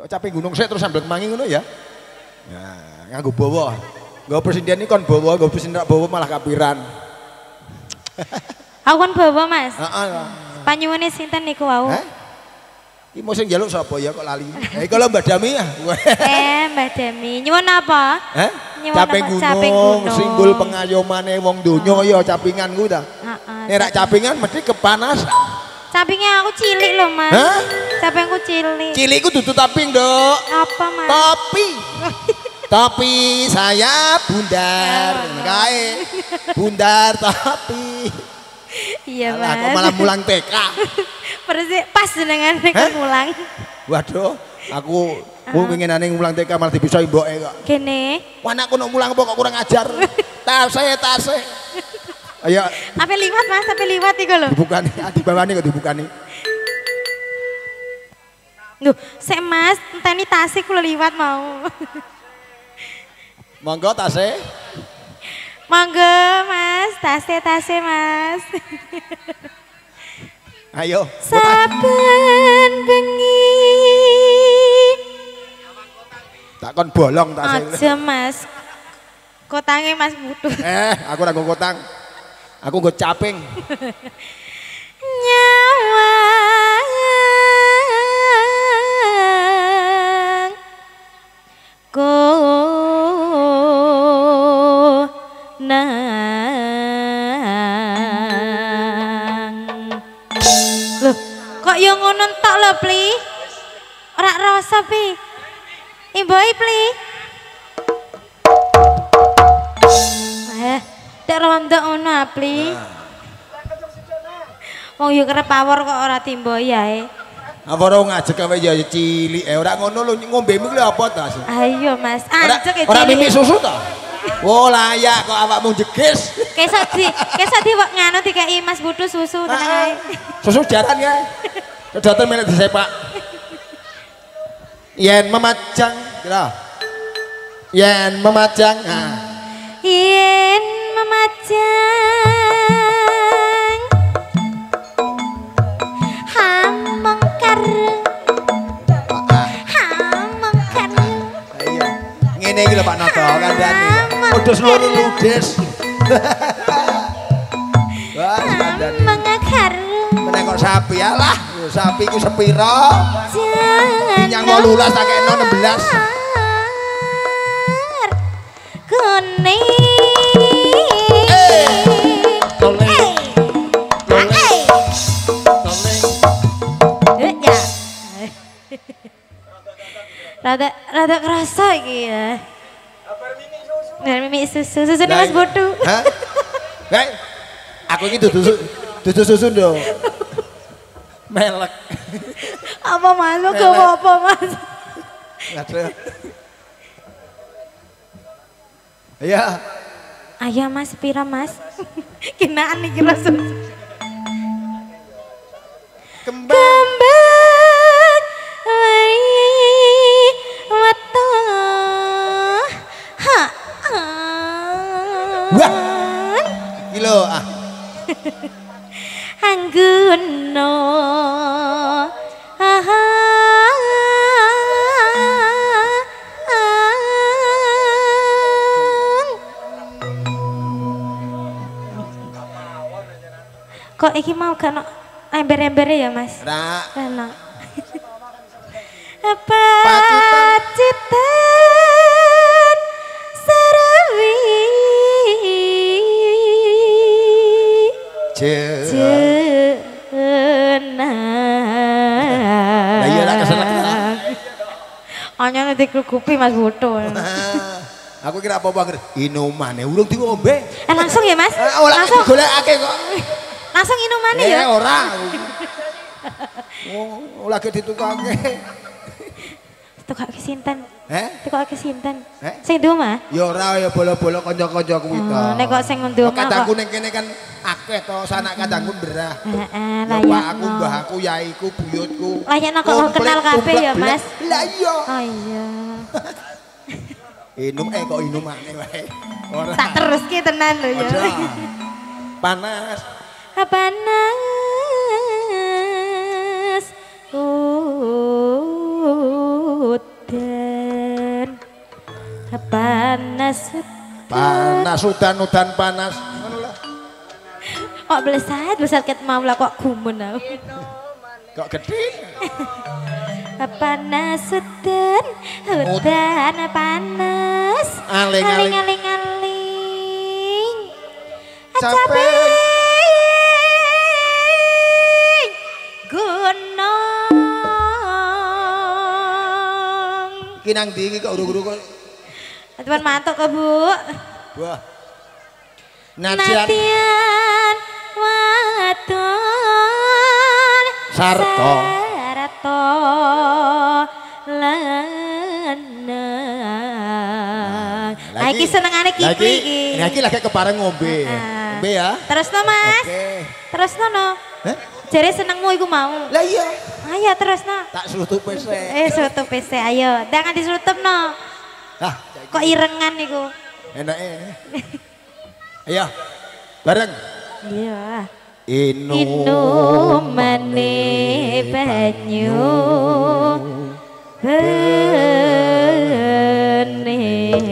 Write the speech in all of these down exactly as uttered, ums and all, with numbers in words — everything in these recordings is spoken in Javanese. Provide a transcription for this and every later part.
Caping gunung sik terus sambil kemangi ngono ya. Nah, nganggo bawa. Nggo presiden iki kon bawa, nggo presiden rak bawa malah kapiran. Aku kan bawa Mas. Heeh. Panyuwune sinten niku wau? Hah? Iki mau sing njaluk sapa ya kok lali. Ha iki lho Mbak Dami ya. Eh, Mbak Dami. Nyuwun apa? Hah? Nyuwun Caping apa? gunung, Caping gunung. simbol pengayomane wong donya ya capingan ku ta. Heeh. Nek rak capingan mesti kepanasan. Capingnya aku cilik loh Mas. Hah? Capingku cilik. Cilik ku dudu taping, Dok. Apa Mas? Topi. Topi saya bundar. Kae. Bundar topi. Iya Alah, Mas. kok malah mulang T K. Persis pas jenengan nek mulang. Waduh, aku mau pengenane mulang T K malah dipisoi mboke kok. Kene. Wah, anakku nok mulang apa kok kurang ajar. Tase, tase. Ayo Apa liwat Mas? Apa liwat iku lho? dibukani, dibawani kok dibukani. Duh, sik Mas, enteni tasik kula liwat mau. Monggo tase. Monggo Mas, tase tase Mas. Ayo. Saben bengi. Takon bolong tase. Aja Mas. Kotange Mas butuh. Eh, aku ora nggo kotang. Aku nggo caping. Nyawang ko nang. Loh, kok yo ngono tok lho, Pli? Ora rasa, Pi. Imboi, Pli. Eh, tek ronda ngono, Pli. Wong yo kerep pawor kok ora timboi ae. Apa ora ngajek kowe ya cilik eh ora ngono lho ngombemu ki apa ta? Ayo Mas, anjek e. Ora mimi susu ta? Oh layak kok awakmu jegis. Kesok di, kesok di nganu dikei Mas Butuh susu tenang ae. Susu jaran ya. Kedaten melek disepak. Yen memajang, kira. Yen memajang. Nah. Yen memajang hamengkar. Hamengkar. Iya. Ngene iki lho Pak Noto kandhane. Wedhus loro ludes. Wah, kandhane. Hamengkar. Meneh kok sapi alah, sapi ku sepiro? Nyang Jangan wolulas tak kena enam belas. kuning. Toleng. Toleng. Toleng. Ya. Rada rada kerasa iki ya. Nah, mimi susu, susu nih Mas Butuh. Hah? Hei, aku ini dudu susu, dudu susu dong. Melek. Apa Mas? Mau gak apa Mas? Ada. Iya. Ayah Mas, pira Mas? Kinaan nih kira susu. Kembang. Kembang wai wetu. Ha. Wah. Kilo ah. Angguno. Aha. Kok iki mau gak no ember-embere ya Mas? Ra. Rano. Apa Pacitan. citan sarawi jenang. Lah iya lah kesenengan. Hanya nanti kerukupi Mas Butuh. Aku kira apa-apa inumane urung diombe. Eh langsung ya Mas? Eh, ora Langsung. golekake kok. Langsung inumane Eh ya? ora. Oh, lagi ditukake. Tukake sinten? Eh? Tukake sinten? Eh? Sing ndi omah? Ya ora ya bola-bola kanca-kanca kuwi to. Oh, nek kok sing ndi omah kok. Kadangku ning kene kan akeh to sanak kadangku berah. Heeh, Ya layak. Pak aku, mbah aku, yaiku, buyutku. Layak kok kenal kabeh ya, Mas? Lah iya. Oh iya. Inum eh kok inumane wae. Ora. Tak teruske tenan lho ya. Aja. Panas. Panas panas. Panas udan-udan panas. Ngono lah. Kok blesat, blesat ket mau lah kok gumun aku. Kok gede? Panas udan, udan panas. Aling aling aling aling. Capek. Gunung. Kinang ndi iki kok uru-uru kok. Teman mantuk kok, Bu. Wah. Najian wadon Sarto Sarto lanang. Nah, iki senengane Kiki iki. Lagi lagi kepareng ngombe. Ngombe ya. Terus no, Mas. Oke. Terus no no. Hah? Jare senengmu iku mau. Lah iya. Ayo terus no. Tak slutup wis. Eh, slutup wis ayo. Jangan dislutup no. Hah, kok irengan iku. Enake. Ayo. Bareng. Iya. Inu Inumane banyu bene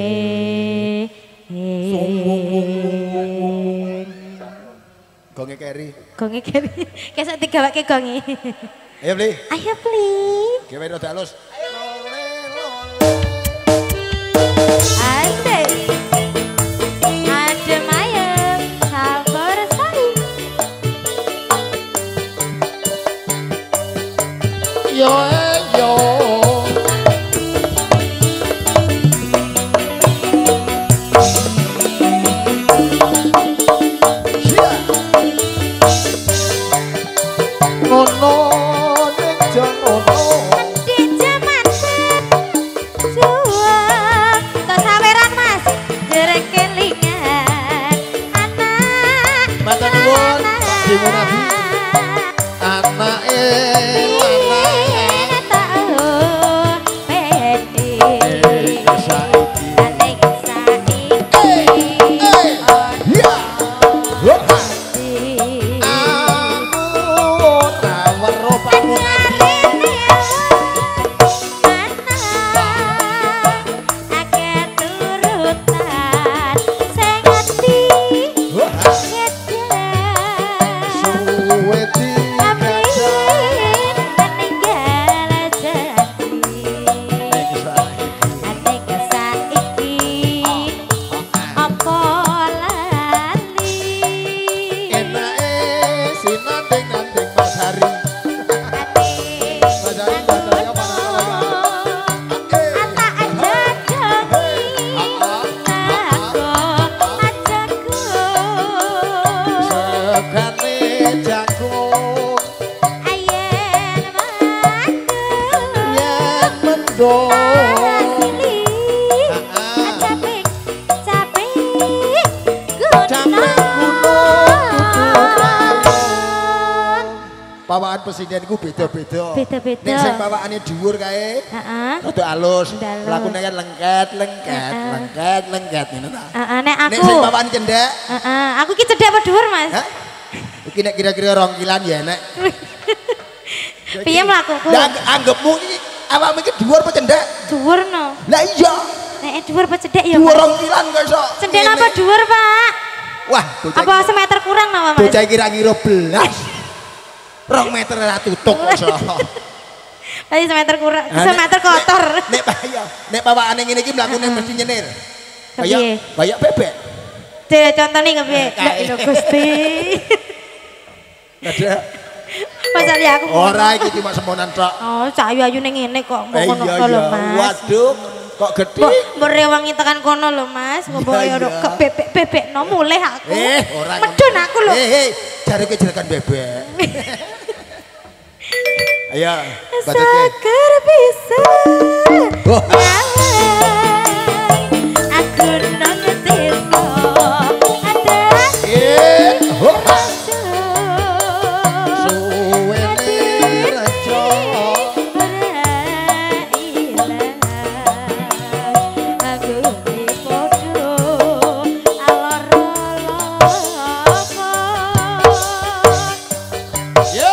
gonge keri. Gonge keri. Kesuk digawake gonge. Ayo beli. Ayo beli. Gawe rada halus. Asik. Adem ayem sabar sari. Yo yo. Ngono ning jono. Di jaman juang tok saweran Mas. Derek kelingan anak. Matur nuwun Pak Dimunafi. Anake pawaan presiden ku beda-beda. Beda-beda. Nek sing pawaane dhuwur kae, heeh. rada alus. Dalus. Lakune kan lengket, lengket, Heeh. lengket, lengket ngono ta. Heeh, nek aku. Nek sing pawaane cendhek, Heeh, aku ki cedhek apa dhuwur, Mas? hah? Iki nek kira-kira rong kilan ya nek. Piye mlakuku? Lah anggapmu iki awakmu iki dhuwur apa cendhek? Dhuwur no. Lah iya. Nek dhuwur apa cedhek ya? Dhuwur Mas? rong kilan kok iso. Cendhek apa dhuwur, Pak? Wah, bocah Apa semeter kurang nama, Mas? bocah kira-kira belas. Rong meter ora tutuk kok iso. Tadi semeter kurang, Nah, semeter nek- kotor. Nek nek iya, nek pawakane ngene iki mlakune mesti nyenir. Kepiye? Kayak kayak bebek. Dek contohnya kepiye? Kayak- Lah ilo Gusti. Ada. Masa liya aku. Ora iki cuma semonan tok. Oh, cak ayu-ayu ning ngene kok mbok Eh, kono iya, to lho, iya. Mas. Waduh, kok gede. Mbok mbok rewangi tekan kono lho, Mas. Mbok Iya, ora iya. kebebek-bebek no mulih aku. Eh, ora. Medun aku lho. Eh, eh, jare kejelekan bebek. Ayo, batutke. Sakar bisa. Wah. Aku nang desa ada Eh, wah. suwe Suwene raja. Aku di podo alor-alor. Yo.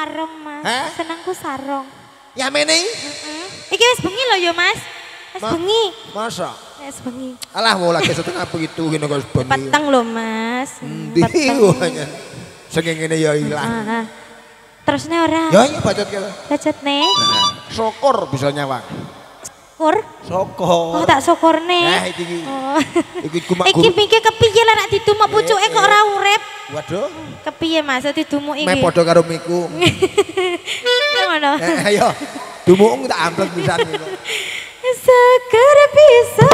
sarong, Mas. Hah? Senengku sarong. Ya mene. Heeh. Iki wis bengi lho ya, Mas. Wis Ma bengi. Masa? Wis bengi. Alah mau lagi setengah begitu gini kok bengi. Peteng lho, Mas. Endi wanya. Sing ngene ya ilang. Heeh. Terusne ora? Ya iya bacot kene. Bacotne. Syukur bisa nyawang. Syukur. Syukur. Oh tak syukurne. Nah iki iki. Oh. Iki kumak Iki pikir kepiye lah nek didumuk pucuke kok ora urip. Waduh. Kepiye Mas didumuk iki? Me padha karo miku. Ngono. Eh ayo. Dumuk tak amplek pisan iki. Seger bisa.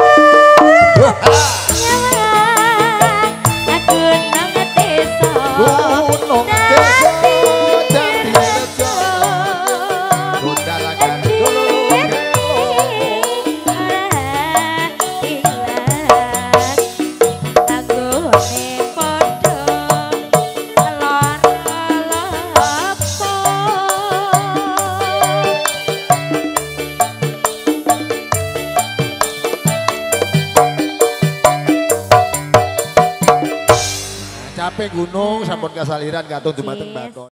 Aku nang desa. Gunung desa dadi rejo. Gondalakan dulu. Capek gunung sampun kasaliran katung dumateng bakon.